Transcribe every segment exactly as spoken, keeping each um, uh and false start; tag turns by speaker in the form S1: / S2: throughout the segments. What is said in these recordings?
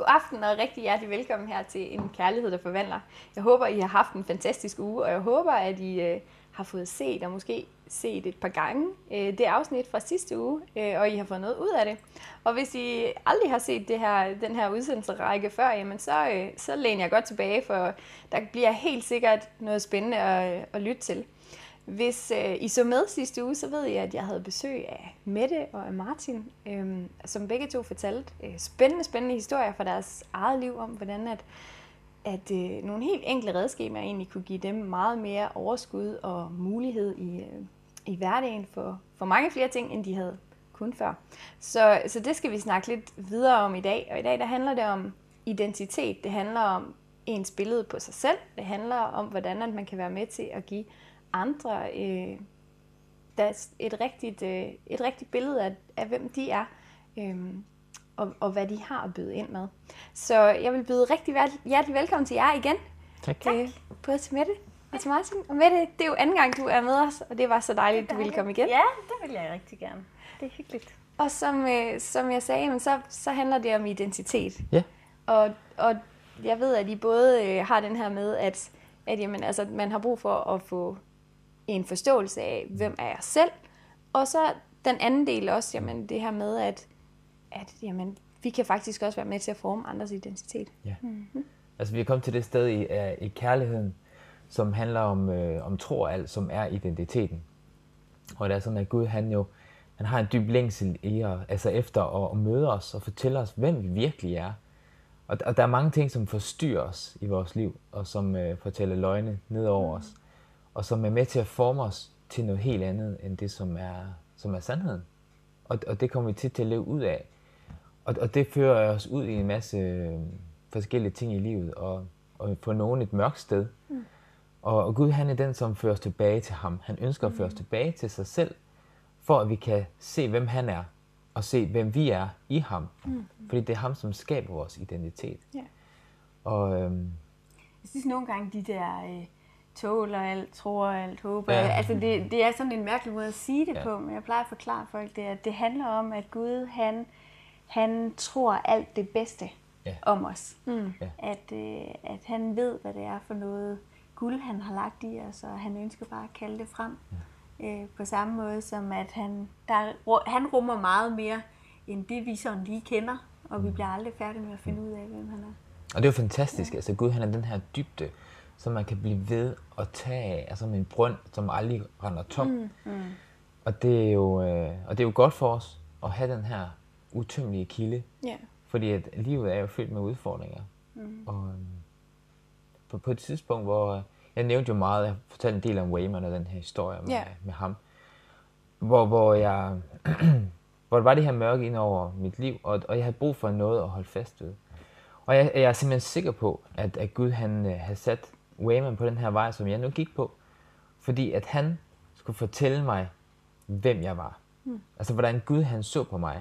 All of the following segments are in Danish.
S1: aften og rigtig hjertelig velkommen her til En Kærlighed, der forvandler. Jeg håber, I har haft en fantastisk uge, og jeg håber, at I øh, har fået set og måske set et par gange øh, det afsnit fra sidste uge, øh, og I har fået noget ud af det. Og hvis I aldrig har set det her, den her udsendelserække før, jamen så, øh, så læner jeg godt tilbage, for der bliver helt sikkert noget spændende at, at lytte til. Hvis øh, I så med sidste uge, så ved I, at jeg havde besøg af Mette og af Martin, øh, som begge to fortalte øh, spændende, spændende historier fra deres eget liv om, hvordan at, at øh, nogle helt enkle redskaber egentlig kunne give dem meget mere overskud og mulighed i, øh, i hverdagen for, for mange flere ting, end de havde kun før. Så, så det skal vi snakke lidt videre om i dag, og i dag der handler det om identitet. Det handler om ens billede på sig selv. Det handler om, hvordan at man kan være med til at give andre øh, der et rigtigt øh, et rigtigt billede af, af hvem de er øh, og, og hvad de har at byde ind med. Så jeg vil byde rigtig hjertelig velkommen til jer igen.
S2: Tak.
S1: Øh, både til Mette og til Martin. Og Mette, det er jo anden gang du er med os, og det var så dejligt, at du ville komme igen.
S3: Ja, det vil jeg rigtig gerne. Det er hyggeligt.
S1: Og som, øh, som jeg sagde, men så, så handler det om identitet.
S2: Ja.
S1: Og, og jeg ved, at I både øh, har den her med, at, at jamen, altså, man har brug for at få en forståelse af, hvem er jeg selv, og så den anden del også, jamen, det her med, at, at jamen, vi kan faktisk også være med til at forme andres identitet.
S2: Ja. Mm-hmm. Altså vi er kommet til det sted i, i kærligheden, som handler om, øh, om tro og alt, som er identiteten. Og det er sådan, at Gud, han jo han har en dyb længsel i os, altså efter at, at møde os og fortælle os, hvem vi virkelig er. Og, og der er mange ting, som forstyrrer os i vores liv, og som øh, fortæller løgne ned over mm. os. Og som er med til at forme os til noget helt andet, end det, som er, som er sandheden. Og, og det kommer vi tit til at leve ud af. Og, og det fører os ud i en masse øh, forskellige ting i livet, og, og for nogen et mørkt sted. Mm. Og, og Gud, han er den, som fører os tilbage til ham. Han ønsker at føre os tilbage til sig selv, for at vi kan se, hvem han er, og se, hvem vi er i ham. Mm. Fordi det er ham, som skaber vores identitet.
S3: Yeah.
S2: Og, øhm,
S3: jeg synes nogle gange, de der... Øh tåler alt, tror alt, håber
S2: ja.
S3: alt. Altså det, det er sådan en mærkelig måde at sige det ja. på, men jeg plejer at forklare folk det, at det handler om, at Gud, han, han tror alt det bedste ja. om os. Mm. Ja. At, øh, at han ved, hvad det er for noget guld, han har lagt i os, og han ønsker bare at kalde det frem. Ja. Øh, på samme måde som, at han, der, han rummer meget mere, end det vi sådan lige kender, og vi bliver aldrig færdige med at finde ud af, hvem han er.
S2: Og det er jo fantastisk. Ja. Altså Gud, han er den her dybde, som man kan blive ved at tage af, altså en brønd, som aldrig render tom. Mm, mm. Og, det er jo, øh, og det er jo godt for os at have den her utømmelige kilde, yeah. fordi at livet er jo fyldt med udfordringer. Mm. Og øh, på, på et tidspunkt, hvor jeg nævnte jo meget, jeg fortalte en del om Wayman og den her historie med, yeah. med ham, hvor, hvor jeg hvor der var det her mørke ind over mit liv, og, og jeg havde brug for noget at holde fast ved. Og jeg, jeg er simpelthen sikker på, at, at Gud han øh, havde sat Wayman på den her vej, som jeg nu gik på, fordi at han skulle fortælle mig, hvem jeg var. Mm. Altså, hvordan Gud han så på mig.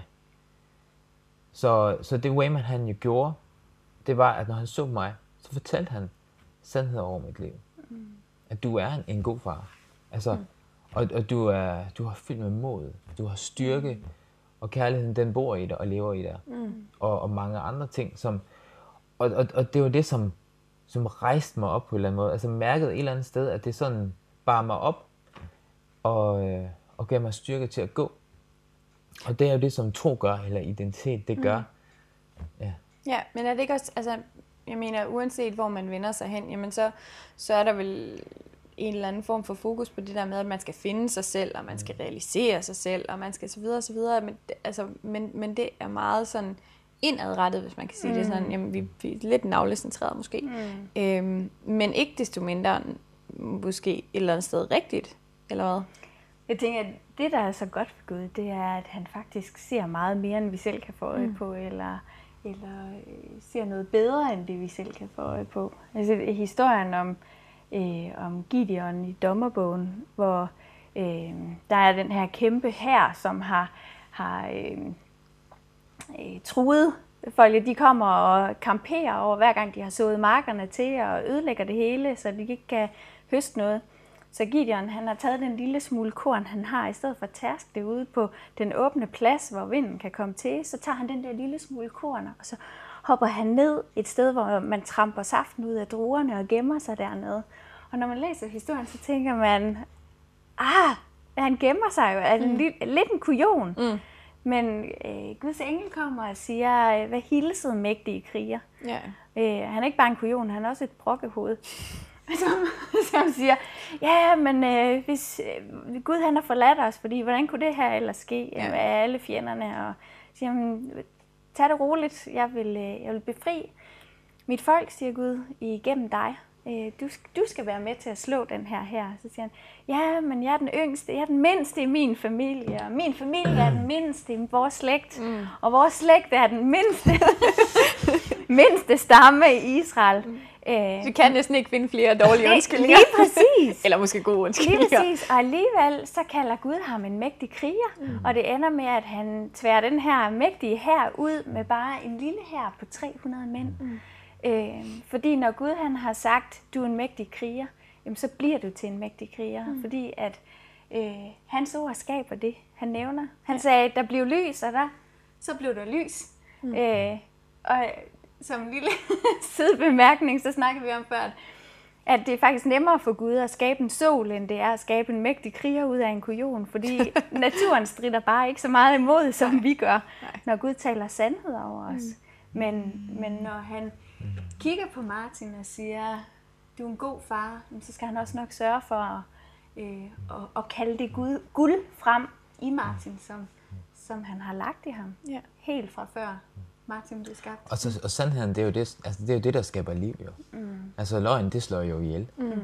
S2: Så, så det Wayman han jo gjorde, det var, at når han så på mig, så fortalte han sandhed over mit liv. Mm. At du er en, en god far. Altså, mm. og, og du, er, du har fyldt med mod, du har styrke, mm. og kærligheden den bor i dig og lever i dig. Mm. Og, og mange andre ting, som... Og, og, og det var det, som... som rejste mig op på en eller anden måde. Altså mærkede et eller andet sted, at det sådan bar mig op og, øh, og gav mig styrke til at gå. Og det er jo det, som tro gør, eller identitet, det gør. Mm.
S1: Ja. Ja, men er det ikke også, altså, jeg mener, uanset hvor man vender sig hen, jamen så, så er der vel en eller anden form for fokus på det der med, at man skal finde sig selv, og man skal realisere sig selv, og man skal så videre og så videre. Men, altså, men, men det er meget sådan indadrettet, hvis man kan sige mm. det sådan. Jamen, vi, vi er lidt navlecentreret måske. Mm. Øhm, men ikke desto mindre måske et eller andet sted rigtigt, eller hvad?
S3: Jeg tænker, at det, der er så godt for Gud, det er, at han faktisk ser meget mere, end vi selv kan få øje mm. på, eller, eller ser noget bedre, end det vi selv kan få øje på. Altså historien om, øh, om Gideon i dommerbogen, hvor øh, der er den her kæmpe hær, som har, har øh, øh, truet folk. De kommer og kamperer over, hver gang de har sået markerne til, og ødelægger det hele, så de ikke kan høste noget. Så Gideon, han har taget den lille smule korn, han har, i stedet for at tærske det ude på den åbne plads, hvor vinden kan komme til, så tager han den der lille smule korn, og så hopper han ned et sted, hvor man tramper saften ud af druerne og gemmer sig dernede. Og når man læser historien, så tænker man, ah, han gemmer sig jo, altså mm. lidt, lidt en kujon. Mm. Men øh, Guds engel kommer og siger, hvad hilsede mægtige kriger. Yeah. Øh, han er ikke bare en kujon, han er også et brokkehoved. Som, som siger, ja, men øh, hvis øh, Gud han har forladt os, fordi hvordan kunne det her ellers ske yeah. med alle fjenderne? Og siger, men, tag det roligt, jeg vil, øh, jeg vil befri mit folk, siger Gud, igennem dig. Øh, du, du skal være med til at slå den her her. Så siger han, ja, men jeg er den yngste, jeg er den mindste i min familie, og min familie er den mindste i vores slægt, mm. og vores slægt er den mindste, mindste stamme i Israel. Mm.
S1: Du kan næsten ikke finde flere dårlige undskyldninger.
S3: Lige præcis.
S1: Eller måske gode undskyldninger.
S3: Lige præcis. Og alligevel så kalder Gud ham en mægtig kriger. Mm. Og det ender med, at han tværer den her mægtige hær ud med bare en lille hær på tre hundrede mænd. Mm. Øh, fordi når Gud han har sagt, du er en mægtig kriger, jamen, så bliver du til en mægtig kriger. Mm. Fordi at øh, hans ord skaber det, han nævner. Han ja. sagde, der blev lys, og der så blev der lys. Mm. Øh, og som en lille sidebemærkning, så snakker vi om før, at det er faktisk nemmere for Gud at skabe en sol, end det er at skabe en mægtig kriger ud af en kujon, fordi naturen strider bare ikke så meget imod, som Nej. vi gør, Nej. når Gud taler sandhed over os. Mm. Men, men når han kigger på Martin og siger, du er en god far, så skal han også nok sørge for at, øh, at, at kalde det Gud, guld frem i Martin, som, som han har lagt i ham, ja. helt fra før Martin blev skabt.
S2: Og, så, og sandheden, det er, jo det, altså, det er jo det, der skaber liv, jo. Mm. Altså løgn, det slår jo ihjel. Mm.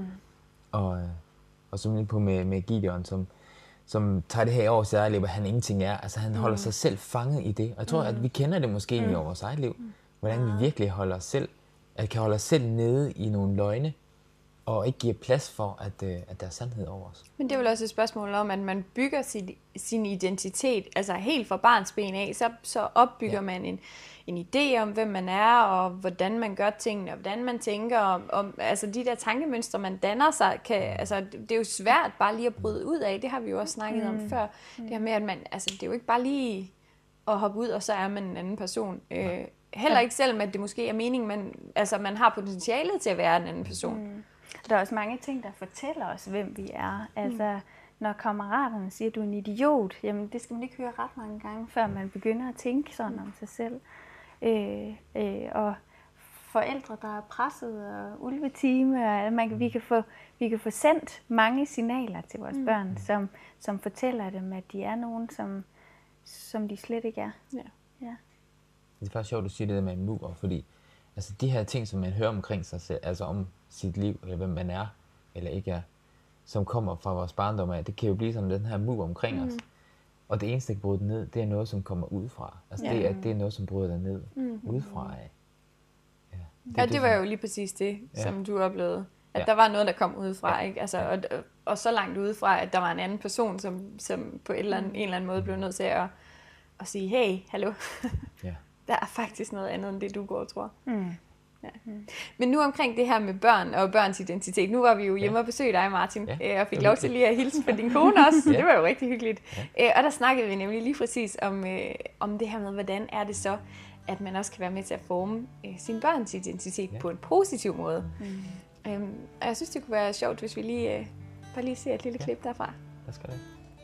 S2: Og, og så lige på med, med Gideon, som, som tager det her over sit eget liv, og han ingenting er. Altså han holder mm. sig selv fanget i det. Og jeg tror, mm. at vi kender det måske mm. i vores eget liv. Mm. Hvordan vi virkelig holder os selv, at kan holde os selv nede i nogle løgne, og ikke giver plads for, at, at der er sandhed over os.
S1: Men det er vel også et spørgsmål om, at man bygger sin, sin identitet, altså helt fra barns ben af, så, så opbygger ja. man en, en idé om, hvem man er, og hvordan man gør tingene, og hvordan man tænker, om, om altså de der tankemønstre, man danner sig, kan, altså det er jo svært bare lige at bryde ud af, det har vi jo også snakket mm. om før, mm. det her med, at man, altså det er jo ikke bare lige at hoppe ud, og så er man en anden person. Øh, heller ikke selvom, at det måske er meningen, men altså man har potentialet til at være en anden person. Mm.
S3: Der er også mange ting, der fortæller os, hvem vi er. Altså, mm. når kammeraterne siger, at du er en idiot, jamen det skal man ikke høre ret mange gange, før man begynder at tænke sådan om sig selv. Øh, øh, og forældre, der er presset og ulvetime, og man, vi, kan få, vi kan få sendt mange signaler til vores mm. børn, som, som fortæller dem, at de er nogen, som, som de slet ikke er. Ja. Ja.
S2: Det er faktisk sjovt, at du siger det der med en mur, fordi altså, de her ting, som man hører omkring sig selv, altså om sit liv, eller hvem man er, eller ikke er, som kommer fra vores barndom af, det kan jo blive som den her mur omkring mm. os. Og det eneste, der kan bryde den ned, det er noget, som kommer udefra. Altså ja. det, er, det er noget, som bryder den ned mm. udefra af.
S1: Ja, det, ja, det, det var jo lige præcis det, ja. som du oplevede. At ja. der var noget, der kom udefra, ja. ikke? Altså, og, og så langt udefra, at der var en anden person, som, som på et eller andet, en eller anden måde blev nødt til at, at sige, hey, hallo. Ja. Der er faktisk noget andet, end det du går og tror. Mm. Ja. Mm. Men nu omkring det her med børn og børns identitet. Nu var vi jo hjemme og besøgte dig, Martin, ja. og fik lov til lige at hilse på din kone også. Ja. Det var jo rigtig hyggeligt. Ja. Og der snakkede vi nemlig lige præcis om, om det her med, hvordan er det så, at man også kan være med til at forme sin børns identitet ja. på en positiv måde. Mm. Um, og jeg synes, det kunne være sjovt, hvis vi lige, bare lige ser et lille ja. klip derfra.
S2: Der skal det.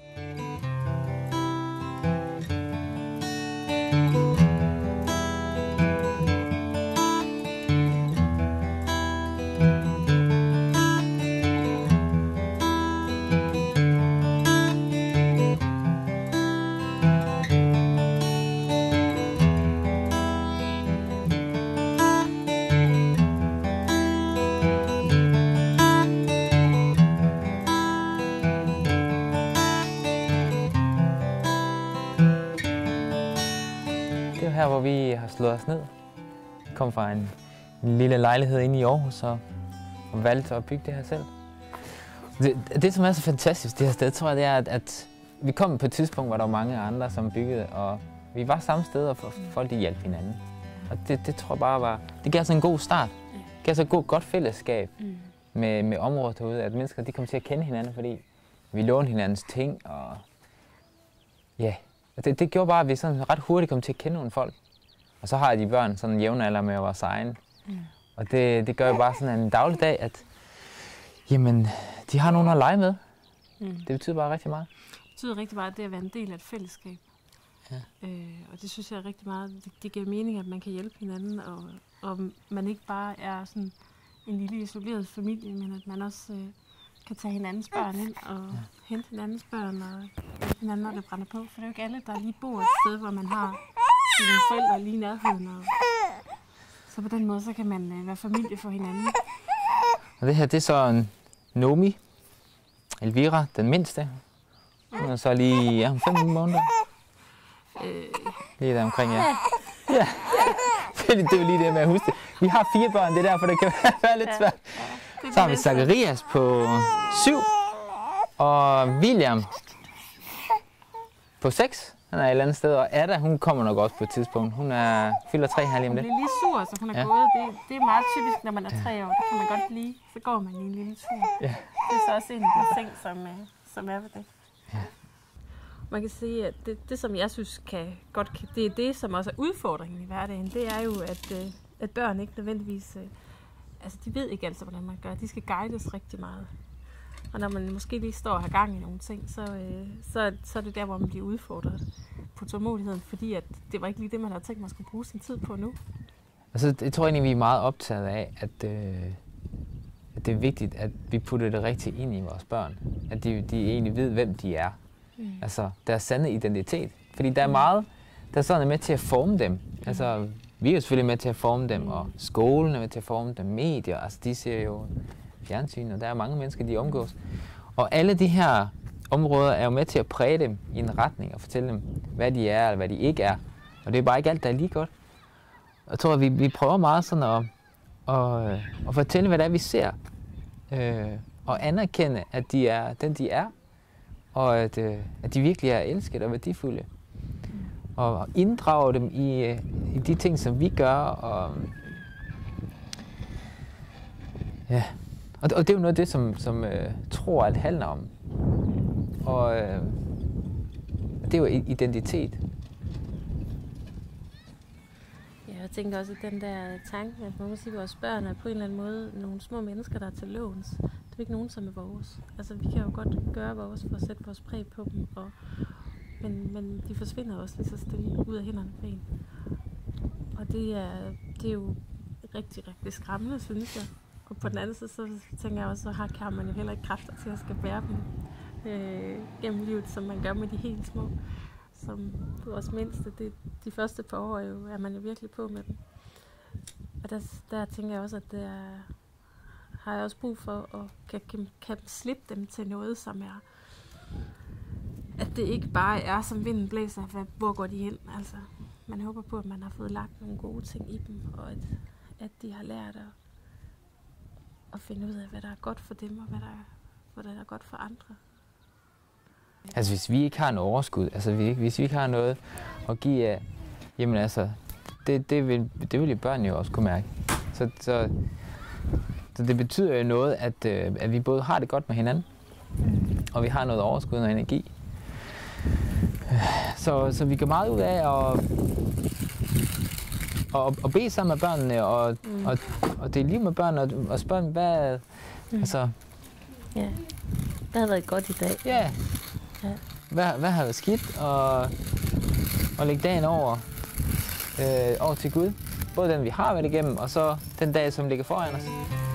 S2: Her, hvor vi har slået os ned. Kom fra en, en lille lejlighed inde i Aarhus og, og valgte at bygge det her selv. Det, det, som er så fantastisk det her sted, tror jeg, det er, at, at vi kom på et tidspunkt, hvor der var mange andre, som byggede, og vi var samme sted, og folk de hjalp hinanden. Og det, det tror jeg bare var, det gav så en god start. Det gav så et god, godt fællesskab mm. med, med området derude, at mennesker de kom til at kende hinanden, fordi vi lånte hinandens ting, og ja, det, det gjorde bare, at vi sådan ret hurtigt kom til at kende nogle folk. Og så har de børn sådan en jævnalder med vores egen. Mm. Og det, det gør jo bare sådan en dagligdag, at jamen, de har nogen at lege med. Mm. Det betyder bare rigtig meget.
S4: Det betyder rigtig meget, det at være en del af et fællesskab. Ja. Øh, og det synes jeg er rigtig meget, det, det giver mening, at man kan hjælpe hinanden, og, og man ikke bare er sådan en lille isoleret familie, men at man også øh, kan tage hinandens børn ind og ja. hente hinandens børn og hjælpe hinanden, når det brænder på. For det er jo ikke alle, der lige bor et sted, hvor man har sine forældre lige i nærheden. Og så på den måde, så kan man øh, være familie for hinanden.
S2: Og det her, det er så en Nomi, Elvira, den mindste. Hun er så lige ja, fem måneder. Øh. Lige der omkring, ja. Ja. Det er jo lige det med at huske det. Vi har fire børn, det er derfor, det kan være lidt svært. Så har vi Zacharias på syv, og William på seks. Han er et eller andet sted, og Ada, hun kommer nok også på et tidspunkt. Hun er fylder tre her lige om lidt.
S4: Hun bliver lige sur, så hun er ja. gået. Det, det er meget typisk, når man er tre år. Der kan man godt blive, så går man i en lille tur. Ja. Det er så også en af de ting, som, som er ved det. Ja. Man kan sige, at det, det som jeg synes kan, godt kan, det er det, som også er udfordringen i hverdagen. Det er jo, at, at børn ikke nødvendigvis, altså de ved ikke altid, hvordan man gør. De skal guides rigtig meget. Og når man måske lige står og har gang i nogle ting, så, øh, så, så er det der, hvor man bliver udfordret på tålmodigheden, fordi at det var ikke lige det, man havde tænkt, man skulle bruge sin tid på nu.
S2: Altså, jeg tror egentlig, vi er meget optaget af, at, øh, at det er vigtigt, at vi putter det rigtigt ind i vores børn. At de, de egentlig ved, hvem de er. Mm. Altså, deres sande identitet. Fordi der er meget, der er sådan med til at forme dem. Altså, vi er jo selvfølgelig med til at forme dem, og skolen er med til at forme dem, medier, altså de ser jo fjernsyn, og der er mange mennesker, de omgås. Og alle de her områder er jo med til at præge dem i en retning og fortælle dem, hvad de er, eller hvad de ikke er. Og det er bare ikke alt, der er lige godt. Jeg tror, at vi, vi prøver meget sådan at, at, at fortælle, hvad det er, vi ser. Øh, og anerkende, at de er den, de er. Og at, at de virkelig er elsket og værdifulde. Og inddrage dem i, i de ting, som vi gør. Og, ja. Og, og det er jo noget af det, som, som øh, tror, alt handler om. Og øh, det er jo identitet.
S4: Ja, jeg tænker også, at den der tanke, at man må sige, at vores børn er på en eller anden måde nogle små mennesker, der er til låns. Det er ikke nogen, som er vores. Altså, vi kan jo godt gøre vores for at sætte vores præg på dem, og, men, men de forsvinder også lige så stille ud af hænderne på en. Og det er, det er jo rigtig, rigtig skræmmende, synes jeg. Og på den anden side, så tænker jeg også, så har kan man jo heller ikke kræfter til at skal bære dem øh, gennem livet, som man gør med de helt små. Som vores mindste, det, de første par år jo, er man jo virkelig på med dem. Og der, der tænker jeg også, at det er, har jeg også brug for at kan, kan, kan slippe dem til noget, som er, at det ikke bare er, som vinden blæser, hvad, hvor går de hen. Altså, man håber på, at man har fået lagt nogle gode ting i dem, og at, at de har lært at og finde ud af, hvad der er godt for dem, og hvad der er, hvad der er godt for andre.
S2: Altså hvis vi ikke har en overskud, altså hvis vi ikke har noget at give af, jamen altså, det, det, vil, det vil jo børn jo også kunne mærke. Så, så, så det betyder jo noget, at, at vi både har det godt med hinanden, og vi har noget overskud og energi. Så, så vi går meget ud af at, at, at bede sammen med børnene, og, mm. og, og dele liv med børnene, og, og spørge dem, hvad... Mm. Altså,
S4: ja, det har været godt i dag.
S2: Ja. Ja. Hvad, hvad har været skidt, og, og lægge dagen over, øh, over til Gud. Både den, vi har været igennem, og så den dag, som ligger foran os.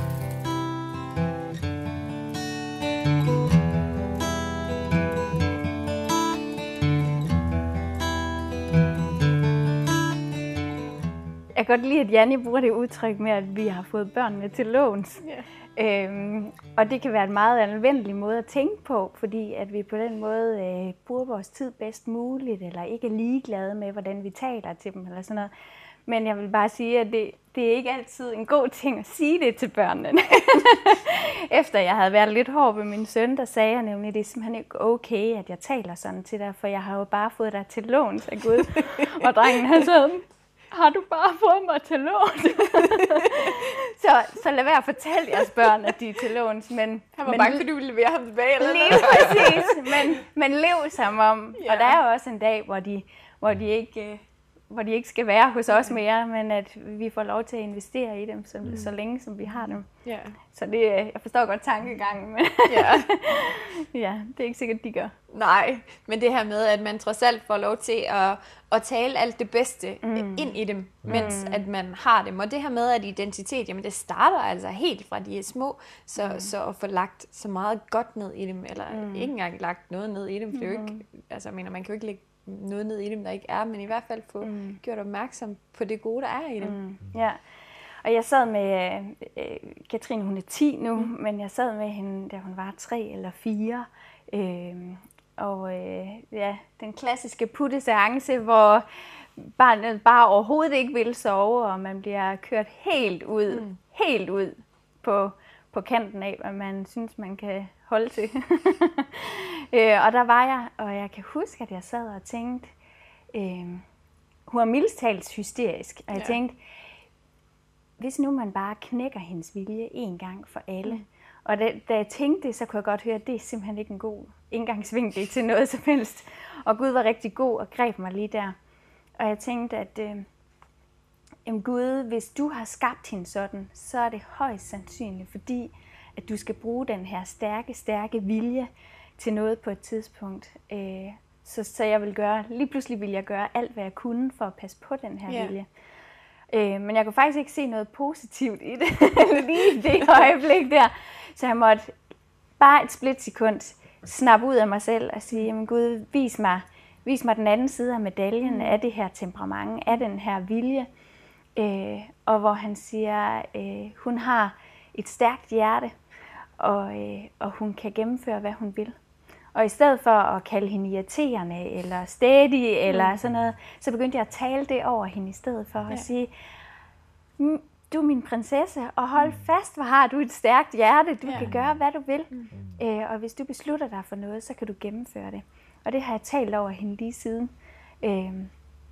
S3: Jeg kan godt lide, at Janni bruger det udtryk med, at vi har fået børnene til låns. Yeah. Øhm, og det kan være en meget anvendelig måde at tænke på, fordi at vi på den måde øh, bruger vores tid bedst muligt, eller ikke er ligeglade med, hvordan vi taler til dem, eller sådan noget. Men jeg vil bare sige, at det, det er ikke altid en god ting at sige det til børnene. Efter jeg havde været lidt hård ved min søn, der sagde jeg nemlig, at det er simpelthen ikke okay, at jeg taler sådan til dig, for jeg har jo bare fået dig til låns af Gud. Og drengen han sådan, har du bare fået mig til låns? så, så lad være at fortælle jeres børn, at de er til låns. Men,
S1: han var
S3: men,
S1: bange, fordi du ville levere ham tilbage. Eller
S3: lige præcis, men, men lev som om. Ja. Og der er jo også en dag, hvor de, hvor de ikke... hvor de ikke skal være hos os mere, men at vi får lov til at investere i dem, så, mm. så længe som vi har dem.
S1: Ja.
S3: Så det, jeg forstår godt tankegangen, men
S1: Ja.
S3: ja, det er ikke sikkert, de gør.
S1: Nej, men det her med, at man trods alt får lov til at, at tale alt det bedste
S3: Mm.
S1: mm. ind i dem, mens mm. at man har dem. Og det her med, at identitet, jamen det starter altså helt fra de er små, så, mm. så at få lagt så meget godt ned i dem, eller mm. ikke engang lagt noget ned i dem, for det er jo ikke, altså jeg mener, man kan jo ikke lægge noget ned i dem, der ikke er, men i hvert fald få mm. gjort opmærksom på det gode, der er i dem.
S3: Mm. Ja. Og jeg sad med, øh, Katrine hun er ti nu, mm. men jeg sad med hende, da hun var tre eller fire. Øh, og øh, ja, den klassiske putteseance, hvor barnet bare overhovedet ikke vil sove, og man bliver kørt helt ud, mm. helt ud på, på kanten af, hvad man synes, man kan holde til. øh, og der var jeg, og jeg kan huske, at jeg sad og tænkte, øh, hun var mildest talt hysterisk, og jeg ja. tænkte, hvis nu man bare knækker hendes vilje en gang for alle. Mm. Og da, da jeg tænkte det, så kunne jeg godt høre, at det er simpelthen ikke en god indgangsvinkel til noget som helst. Og Gud var rigtig god og greb mig lige der. Og jeg tænkte, at øh, jamen Gud, hvis du har skabt hende sådan, så er det højst sandsynligt, fordi at du skal bruge den her stærke, stærke vilje til noget på et tidspunkt. Øh, så, så jeg vil gøre, lige pludselig vil jeg gøre alt, hvad jeg kunne for at passe på den her yeah. vilje. Øh, men jeg kunne faktisk ikke se noget positivt i det, lige i det øjeblik der. Så jeg måtte bare et splitsekund snappe ud af mig selv og sige, jamen Gud, vis mig, vis mig den anden side af medaljen af det her temperament, af den her vilje. Øh, og hvor han siger, øh, hun har et stærkt hjerte, og, øh, og hun kan gennemføre, hvad hun vil. Og i stedet for at kalde hende irriterende eller stædig eller sådan noget, så begyndte jeg at tale det over hende i stedet for ja. at sige, du er min prinsesse, og hold fast, hvor har du et stærkt hjerte, du ja. kan gøre, hvad du vil. Mm. Øh, og hvis du beslutter dig for noget, så kan du gennemføre det. Og det har jeg talt over hende lige siden. Øh,
S1: Men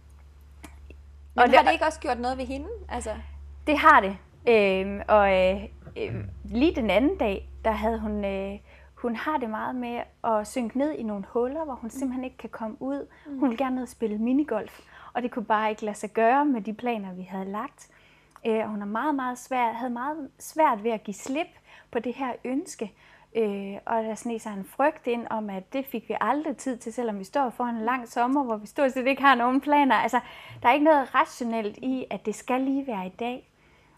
S3: og
S1: har
S3: det,
S1: det ikke også gjort noget ved hende? Altså?
S3: Det har det. Øh, og øh, øh, lige den anden dag, der havde hun... Øh, Hun har det meget med at synke ned i nogle huller, hvor hun simpelthen ikke kan komme ud. Hun vil gerne ned og spille minigolf, og det kunne bare ikke lade sig gøre med de planer, vi havde lagt. Og hun er meget, meget svær, havde meget svært ved at give slip på det her ønske. Og der sneg sig en frygt ind om, at det fik vi aldrig tid til, selvom vi står foran en lang sommer, hvor vi stort set ikke har nogen planer. Altså, der er ikke noget rationelt i, at det skal lige være i dag.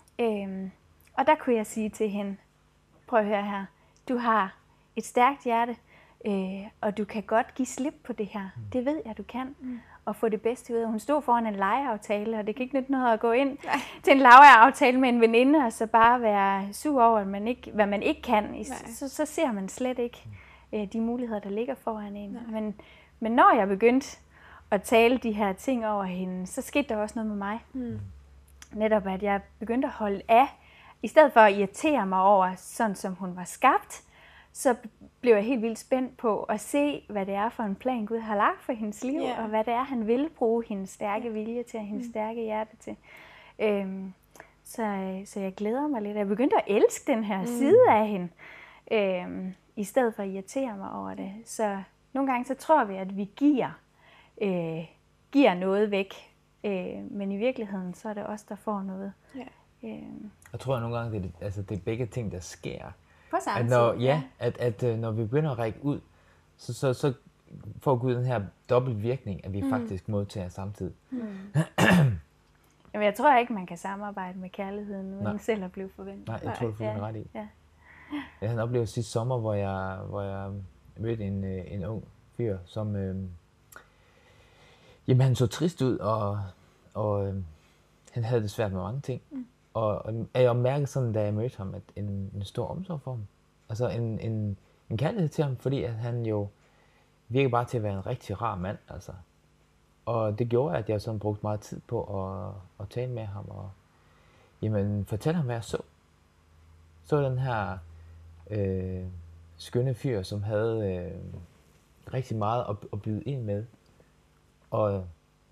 S3: Og der kunne jeg sige til hende, prøv at høre her, du har et stærkt hjerte, øh, og du kan godt give slip på det her. Mm. Det ved jeg, du kan. Mm. Og få det bedste ud af. Hun stod foran en legeaftale, og det kan ikke nytte noget at gå ind Nej. til en legeaftale med en veninde, og så bare være sur over, man ikke, hvad man ikke kan. Så, så ser man slet ikke øh, de muligheder, der ligger foran en. Men, men når jeg begyndte at tale de her ting over hende, så skete der også noget med mig. Mm. Netop at jeg begyndte at holde af, i stedet for at irritere mig over, sådan som hun var skabt, så blev jeg helt vildt spændt på at se, hvad det er for en plan, Gud har lagt for hendes liv, yeah. og hvad det er, han vil bruge hendes stærke yeah. vilje til, og hendes mm. stærke hjerte til. Øhm, så, så jeg glæder mig lidt. Jeg begyndte at elske den her mm. side af hende, øhm, i stedet for at irritere mig over det. Så nogle gange så tror vi, at vi giver, øh, giver noget væk, øh, men i virkeligheden så er det os, der får noget. Yeah. Øhm.
S2: Jeg tror at nogle gange, det er, altså, det er begge ting, der sker.
S1: På samme
S2: at når,
S1: tid,
S2: ja, at, at, at når vi begynder at række ud, så, så, så får Gud den her dobbelt virkning, at vi mm. faktisk modtager samtidig. Mm.
S3: Jamen, jeg tror ikke, man kan samarbejde med kærligheden, uden Nej. selv at blive forventet.
S2: Nej, jeg tror, du får
S3: ja.
S2: ret i.
S3: Ja.
S2: Jeg havde oplevet sidste sommer, hvor jeg, hvor jeg mødte en, en ung fyr, som øh, jamen, han så trist ud, og, og øh, han havde det svært med mange ting. Mm. Og, og jeg mærkede sådan, da jeg mødte ham, at en, en stor omsorg for ham. Altså en, en, en kærlighed til ham, fordi at han jo virker bare til at være en rigtig rar mand. Altså. Og det gjorde, at jeg sådan brugte meget tid på at, at tale med ham og jamen, fortælle ham, hvad jeg så. Så den her øh, skønne fyr, som havde øh, rigtig meget at, at byde ind med. Og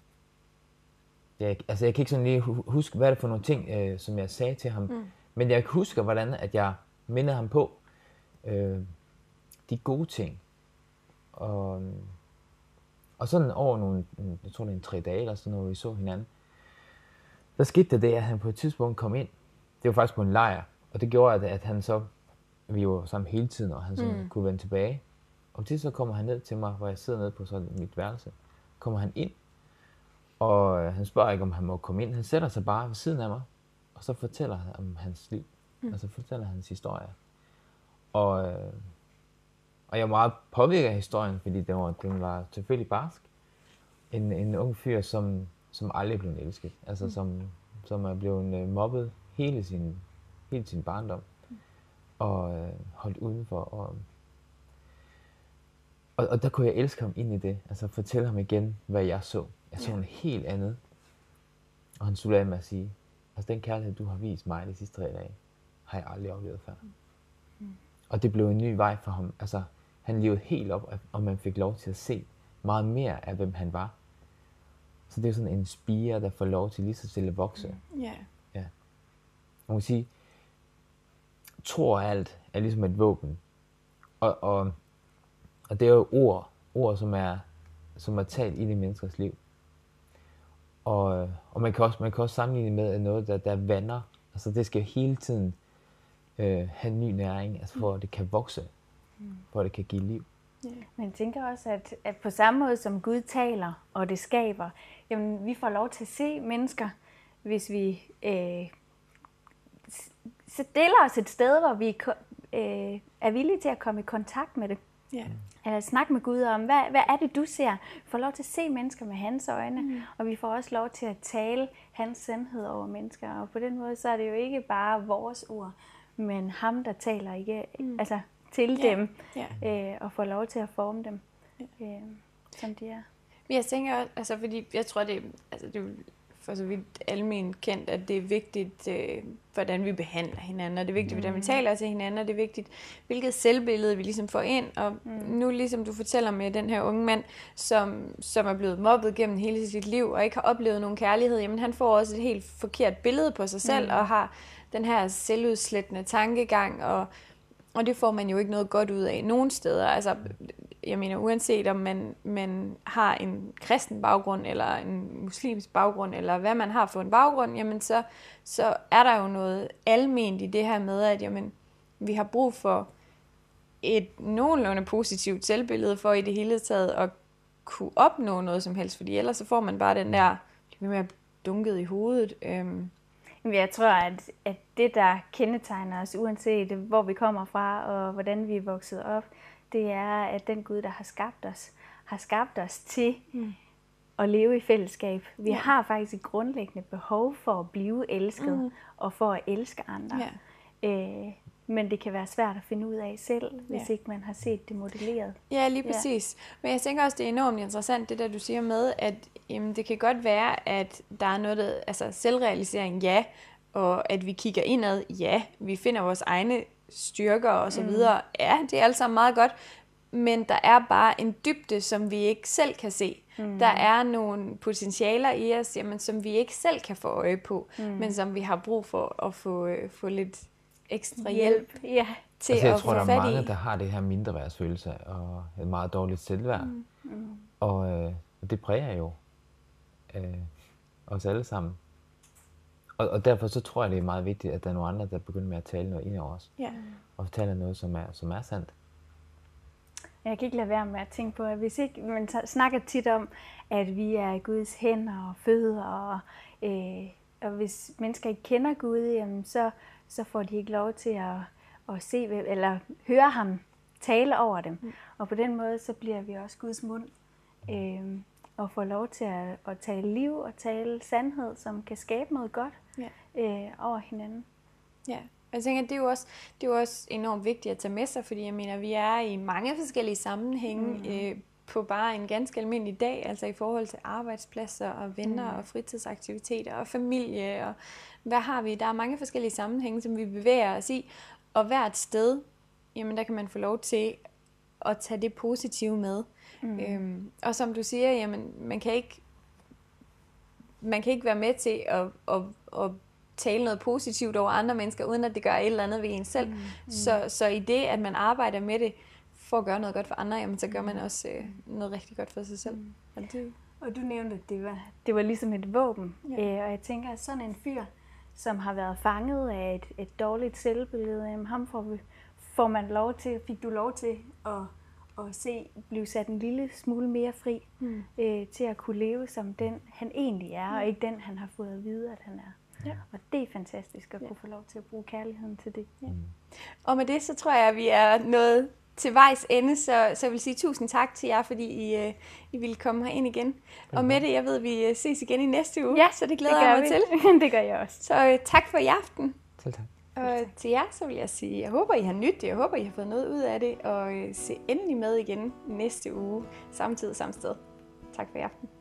S2: Jeg, altså jeg kan ikke sådan lige huske, hvad det er for nogle ting, øh, som jeg sagde til ham. Mm. Men jeg husker, hvordan at jeg mindede ham på øh, de gode ting. Og, Og sådan over nogle, jeg tror det er en tre dage eller sådan noget, vi så hinanden, der skete der det, at han på et tidspunkt kom ind. Det var faktisk på en lejr, og det gjorde, at, at han så, vi var sammen hele tiden, og han så mm. kunne vende tilbage. Og til så kommer han ned til mig, hvor jeg sidder nede på sådan mit værelse. Kommer han ind, og øh, han spørger ikke, om han må komme ind. Han sætter sig bare ved siden af mig, og så fortæller han om hans liv. Mm. Og så fortæller hans historie. Og, øh, og jeg var meget påvirket af historien, fordi den var, den var selvfølgelig barsk. En, en ung fyr, som, som aldrig blev elsket. Altså mm. som, som er blevet mobbet hele sin, hele sin barndom. Mm. Og øh, holdt udenfor. Og, og, og der kunne jeg elske ham ind i det. Altså fortælle ham igen, hvad jeg så. Jeg så ja. noget helt andet. Og han sluttede af med at sige, altså den kærlighed, du har vist mig de sidste tre dage, har jeg aldrig oplevet før. Mm. Og det blev en ny vej for ham. Altså, han levede helt op, og man fik lov til at se meget mere af, hvem han var. Så det er sådan en spire, der får lov til lige så stille at vokse.
S1: Mm. Yeah.
S2: Ja. Man må sige, tro og alt er ligesom et våben. Og, og, og det er jo ord, ord som er, som er talt i de menneskers liv. Og, og man, kan også, man kan også sammenligne med noget, der, der vander. Altså det skal hele tiden øh, have ny næring, altså for at det kan vokse, mm. for at det kan give liv.
S3: Yeah. Men jeg tænker også, at, at på samme måde som Gud taler, og det skaber, jamen vi får lov til at se mennesker, hvis vi øh, stiller os et sted, hvor vi øh, er villige til at komme i kontakt med det. Yeah. Eller snakke med Gud om, hvad, hvad er det, du ser? Vi får lov til at se mennesker med hans øjne, mm. og vi får også lov til at tale hans sandhed over mennesker. Og på den måde, så er det jo ikke bare vores ord, men ham, der taler ikke, mm. altså til yeah. dem, yeah. Øh, og får lov til at forme dem, yeah. øh, som de er.
S1: Jeg tænker også, altså fordi jeg tror, det, altså det er for så vidt alment kendt, at det er vigtigt, øh, hvordan vi behandler hinanden, og det er vigtigt, mm. hvordan vi taler til hinanden, og det er vigtigt, hvilket selvbillede vi ligesom får ind. Og mm. nu ligesom du fortæller med den her unge mand, som, som er blevet mobbet gennem hele sit liv, og ikke har oplevet nogen kærlighed, jamen han får også et helt forkert billede på sig selv, mm. og har den her selvudslættende tankegang, og, og det får man jo ikke noget godt ud af nogen steder. Altså, jeg mener, uanset om man, man har en kristen baggrund, eller en muslimsk baggrund, eller hvad man har for en baggrund, jamen så, så er der jo noget alment i det her med, at jamen, vi har brug for et nogenlunde positivt selvbillede for i det hele taget at kunne opnå noget som helst, fordi ellers så får man bare den der, med at dunket i hovedet. Øhm.
S3: Jeg tror, at, at det, der kendetegner os, uanset hvor vi kommer fra, og hvordan vi er vokset op, det er, at den Gud, der har skabt os, har skabt os til mm. at leve i fællesskab. Vi ja. har faktisk et grundlæggende behov for at blive elsket, mm. og for at elske andre. Ja. Øh, men det kan være svært at finde ud af selv, hvis ja. ikke man har set det modelleret.
S1: Ja, lige præcis. Ja. Men jeg tænker også, det er enormt interessant, det der du siger med, at jamen, det kan godt være, at der er noget, der, altså selvrealisering, ja, og at vi kigger indad, ja, vi finder vores egne styrker og så videre. Mm. Ja, det er alt sammen meget godt, men der er bare en dybde, som vi ikke selv kan se. Mm. Der er nogle potentialer i os, jamen, som vi ikke selv kan få øje på, mm. men som vi har brug for at få, øh, få lidt ekstra hjælp, hjælp ja, til
S2: altså, jeg
S1: at
S2: tror,
S1: få
S2: der
S1: fat i.
S2: er mange, der har det her mindreværdsfølelse og et meget dårligt selvværd. Mm. Mm. Og øh, det præger jo øh, os alle sammen. Og, og derfor så tror jeg, det er meget vigtigt, at der er nogle andre, der begynder med at tale noget ind over os. Ja. Og fortælle noget, som er, som er sandt.
S3: Jeg kan ikke lade være med at tænke på, at hvis ikke, man snakker tit om, at vi er Guds hænder og fødder, og, øh, og hvis mennesker ikke kender Gud, jamen, så, så får de ikke lov til at, at se eller høre ham tale over dem. Mm. Og på den måde, så bliver vi også Guds mund. Øh, og får lov til at, at tale liv og tale sandhed, som kan skabe noget godt ja. øh, over hinanden.
S1: Ja, jeg tænker, det er, jo også, det er jo også enormt vigtigt at tage med sig, fordi jeg mener, vi er i mange forskellige sammenhænge mm. øh, på bare en ganske almindelig dag, altså i forhold til arbejdspladser og venner mm. og fritidsaktiviteter og familie, og hvad har vi? Der er mange forskellige sammenhænge, som vi bevæger os i, og hvert sted, jamen der kan man få lov til at tage det positive med. Mm. Øhm, og som du siger, jamen, man kan ikke man kan ikke være med til at, at, at tale noget positivt over andre mennesker, uden at det gør et eller andet ved en selv. Mm. Mm. Så, så i det, at man arbejder med det for at gøre noget godt for andre, jamen, så gør man også øh, noget rigtig godt for sig selv. Mm. Og, det...
S3: og du nævnte, at det var, det var ligesom et våben. Ja. Øh, og jeg tænker, at sådan en fyr, som har været fanget af et, et dårligt selvbillede, jamen, ham får, vi, får man lov til, fik du lov til at, at se, blive sat en lille smule mere fri, mm. øh, til at kunne leve som den, han egentlig er, mm. og ikke den, han har fået at vide, at han er. Ja. Og det er fantastisk at ja. kunne få lov til at bruge kærligheden til det. Ja. Mm.
S1: Og med det, så tror jeg, at vi er nået til vejs ende, så, så jeg vil sige tusind tak til jer, fordi I, uh, I ville komme her ind igen. Mm-hmm. Og med det, jeg ved, at vi ses igen i næste uge,
S3: ja,
S1: så det glæder
S3: det
S1: jeg mig
S3: vi.
S1: til.
S3: Det gør jeg også.
S1: Så uh, tak for i aften.
S2: Selv tak.
S1: Og til jer, så vil jeg sige, jeg håber, I har nydt det, jeg håber, I har fået noget ud af det, og uh, se endelig med igen næste uge, samtidig samme sted. Tak for i aften.